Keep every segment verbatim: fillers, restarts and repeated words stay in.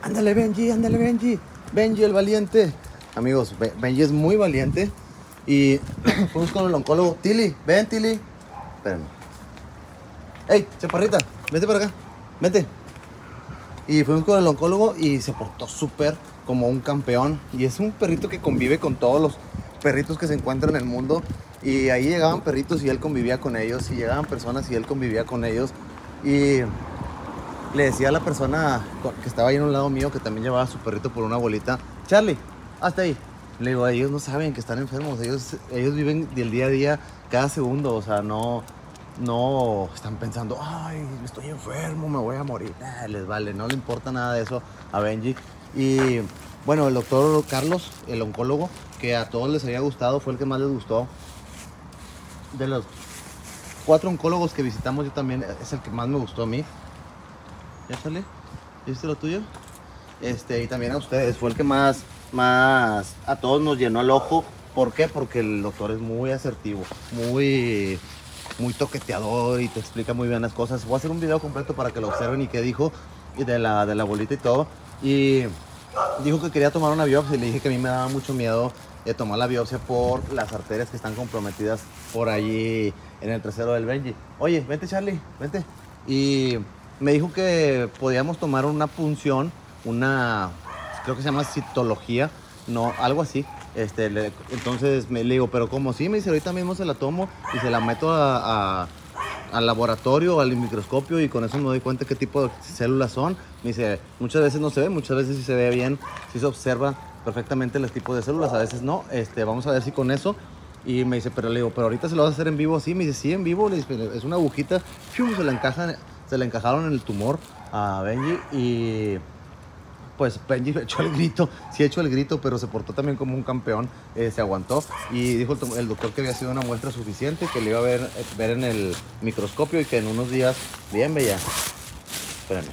Ándale, Benji, ándale, Benji. Benji, el valiente. Amigos, Benji es muy valiente. Y fuimos con el oncólogo. Tilly, ven, Tilly. Espérenme. Ey, chaparrita, vente para acá. Vente. Y fuimos con el oncólogo y se portó súper como un campeón. Y es un perrito que convive con todos los perritos que se encuentran en el mundo. Y ahí llegaban perritos y él convivía con ellos. Y llegaban personas y él convivía con ellos. Y le decía a la persona que estaba ahí en un lado mío, que también llevaba a su perrito por una bolita: Charlie, hasta ahí. Le digo, ellos no saben que están enfermos. Ellos, ellos viven del día a día, cada segundo. O sea, no, no están pensando, ay, estoy enfermo, me voy a morir. Nah, les vale, no le importa nada de eso a Benji. Y bueno, el doctor Carlos, el oncólogo, que a todos les había gustado, fue el que más les gustó. De los cuatro oncólogos que visitamos, yo también es el que más me gustó a mí. ¿Ya sale? ¿Viste lo tuyo? Este, y también a ustedes, fue el que más, más a todos nos llenó el ojo. ¿Por qué? Porque el doctor es muy asertivo, muy, muy toqueteador y te explica muy bien las cosas. Voy a hacer un video completo para que lo observen y qué dijo de la, de la bolita y todo. Y dijo que quería tomar una biopsia y le dije que a mí me daba mucho miedo de tomar la biopsia por las arterias que están comprometidas por allí en el trasero del Benji. Oye, vente, Charlie, vente. Y me dijo que podíamos tomar una punción, una, creo que se llama citología, no, algo así. Este, le, entonces me le digo, pero ¿cómo? Sí, me dice, ahorita mismo se la tomo y se la meto a, a, al laboratorio, al microscopio, y con eso me doy cuenta qué tipo de células son. Me dice, muchas veces no se ve, muchas veces sí se ve bien, sí se observa perfectamente los tipos de células, a veces no. Este, vamos a ver si con eso. Y me dice, pero le digo, pero ahorita se lo vas a hacer en vivo. Sí, me dice, sí, en vivo. Le dice, es una agujita, ¡fium! se la encajan, se le encajaron en el tumor a Benji. Y pues Benji echó el grito, sí echó el grito, pero se portó también como un campeón, eh, se aguantó. Y dijo el, el doctor que había sido una muestra suficiente, que le iba a ver, ver en el microscopio y que en unos días, bien bella, espérame,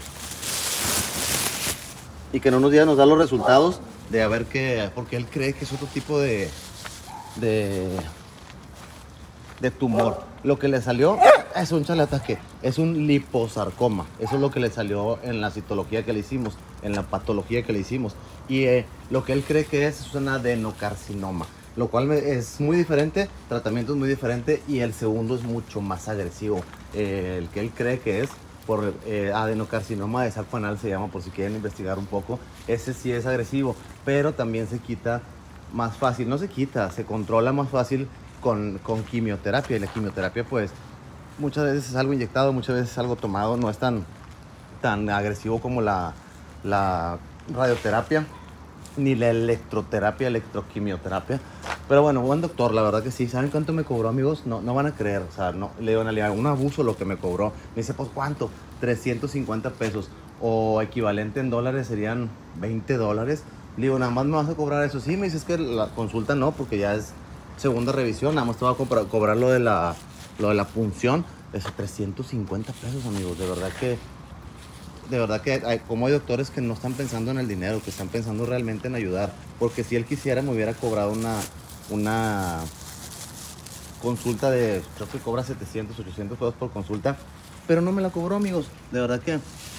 y que en unos días nos da los resultados de a ver qué, porque él cree que es otro tipo de, de, de tumor. Lo que le salió es un chalataque, es un liposarcoma. Eso es lo que le salió en la citología que le hicimos, en la patología que le hicimos. Y eh, lo que él cree que es es un adenocarcinoma, lo cual es muy diferente, tratamiento es muy diferente, y el segundo es mucho más agresivo. Eh, el que él cree que es por eh, adenocarcinoma de saco anal se llama, por si quieren investigar un poco. Ese sí es agresivo, pero también se quita más fácil, no se quita, se controla más fácil con, con quimioterapia. Y la quimioterapia, pues, muchas veces es algo inyectado, muchas veces es algo tomado, no es tan, tan agresivo como la, la radioterapia, ni la electroterapia, electroquimioterapia. Pero bueno, buen doctor, la verdad que sí. ¿Saben cuánto me cobró, amigos? No, no van a creer, o sea, no, le digo, un abuso lo que me cobró. Me dice, pues, ¿cuánto? trescientos cincuenta pesos, o equivalente en dólares serían veinte dólares. Le digo, nada más me vas a cobrar eso. Sí, me dice, es que la consulta no, porque ya es segunda revisión, nada más te va a cobrar, cobrar lo de la, lo de la punción. Es trescientos cincuenta pesos, amigos. De verdad que, de verdad que hay, como hay doctores que no están pensando en el dinero, que están pensando realmente en ayudar. Porque si él quisiera, me hubiera cobrado una, una consulta de, creo que cobra setecientos, ochocientos pesos por consulta, pero no me la cobró, amigos. De verdad que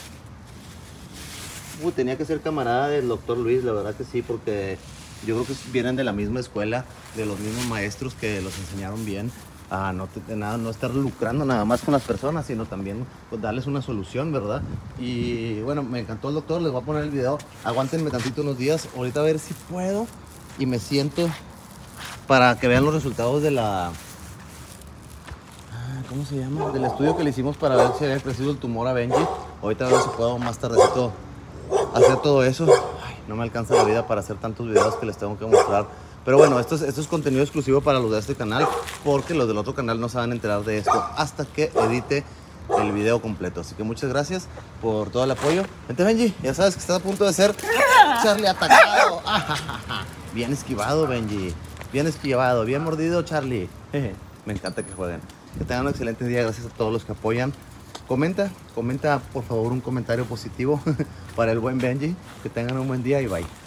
Uy, tenía que ser camarada del doctor Luis, la verdad que sí, porque yo creo que vienen de la misma escuela, de los mismos maestros que los enseñaron bien a no, te, nada, no estar lucrando nada más con las personas, sino también pues, darles una solución, ¿verdad? Y bueno, me encantó el doctor, les voy a poner el video. Aguántenme tantito unos días, ahorita a ver si puedo y me siento para que vean los resultados de la... ¿Cómo se llama? Del estudio que le hicimos para ver si había crecido el tumor a Benji. Ahorita a ver si puedo más tardecito hacer todo eso. Ay, no me alcanza la vida para hacer tantos videos que les tengo que mostrar. Pero bueno, esto es, esto es contenido exclusivo para los de este canal, porque los del otro canal no se van a enterar de esto hasta que edite el video completo. Así que muchas gracias por todo el apoyo. Vente, Benji, ya sabes que estás a punto de ser Charlie atacado. Bien esquivado, Benji. Bien esquivado, bien mordido, Charlie. Me encanta que jueguen. Que tengan un excelente día, gracias a todos los que apoyan. Comenta, comenta por favor un comentario positivo para el buen Benji. Que tengan un buen día y bye.